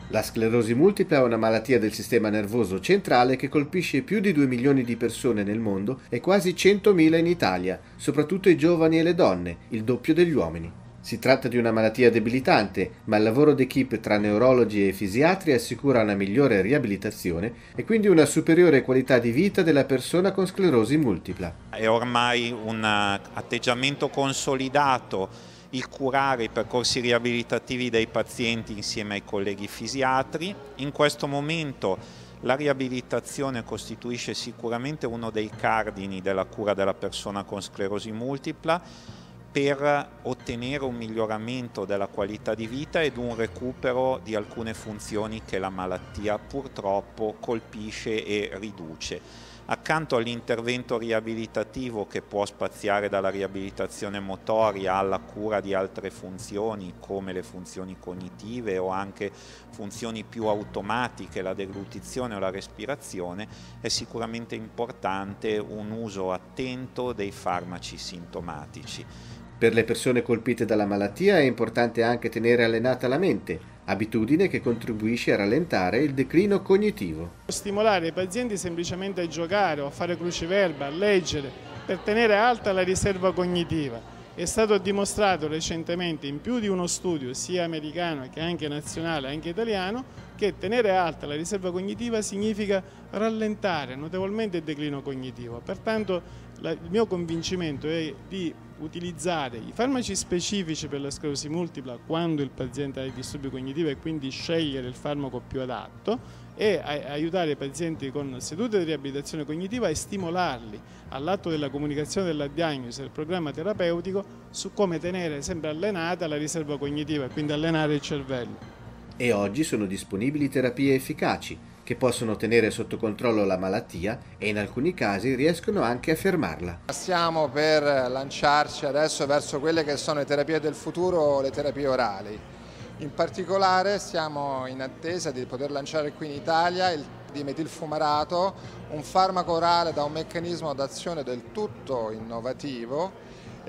La sclerosi multipla è una malattia del sistema nervoso centrale che colpisce più di 2 milioni di persone nel mondo e quasi 100.000 in Italia, soprattutto i giovani e le donne, il doppio degli uomini. Si tratta di una malattia debilitante, ma il lavoro d'equipe tra neurologi e fisiatri assicura una migliore riabilitazione e quindi una superiore qualità di vita della persona con sclerosi multipla. È ormai un atteggiamento consolidato il curare i percorsi riabilitativi dei pazienti insieme ai colleghi fisiatri. In questo momento la riabilitazione costituisce sicuramente uno dei cardini della cura della persona con sclerosi multipla, per ottenere un miglioramento della qualità di vita ed un recupero di alcune funzioni che la malattia purtroppo colpisce e riduce. Accanto all'intervento riabilitativo, che può spaziare dalla riabilitazione motoria alla cura di altre funzioni come le funzioni cognitive o anche funzioni più automatiche, la deglutizione o la respirazione, è sicuramente importante un uso attento dei farmaci sintomatici. Per le persone colpite dalla malattia è importante anche tenere allenata la mente, abitudine che contribuisce a rallentare il declino cognitivo. Stimolare i pazienti semplicemente a giocare o a fare cruciverba, a leggere, per tenere alta la riserva cognitiva. È stato dimostrato recentemente in più di uno studio, sia americano che anche nazionale, anche italiano, che tenere alta la riserva cognitiva significa rallentare notevolmente il declino cognitivo. Pertanto il mio convincimento è di utilizzare i farmaci specifici per la sclerosi multipla quando il paziente ha dei disturbi cognitivi e quindi scegliere il farmaco più adatto e aiutare i pazienti con sedute di riabilitazione cognitiva e stimolarli all'atto della comunicazione della diagnosi del programma terapeutico su come tenere sempre allenata la riserva cognitiva e quindi allenare il cervello. E oggi sono disponibili terapie efficaci che possono tenere sotto controllo la malattia e in alcuni casi riescono anche a fermarla. Stiamo per lanciarci adesso verso quelle che sono le terapie del futuro, le terapie orali. In particolare siamo in attesa di poter lanciare qui in Italia il dimetilfumarato, un farmaco orale da un meccanismo d'azione del tutto innovativo.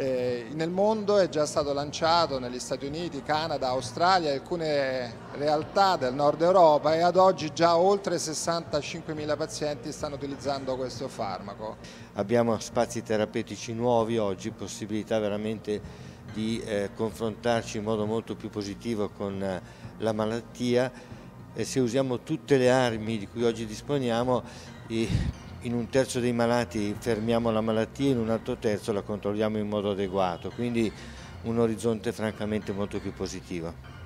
Nel mondo è già stato lanciato negli Stati Uniti, Canada, Australia, alcune realtà del nord Europa e ad oggi già oltre 65.000 pazienti stanno utilizzando questo farmaco. Abbiamo spazi terapeutici nuovi oggi, possibilità veramente di confrontarci in modo molto più positivo con la malattia e se usiamo tutte le armi di cui oggi disponiamo, in un terzo dei malati fermiamo la malattia, in un altro terzo la controlliamo in modo adeguato, quindi un orizzonte francamente molto più positivo.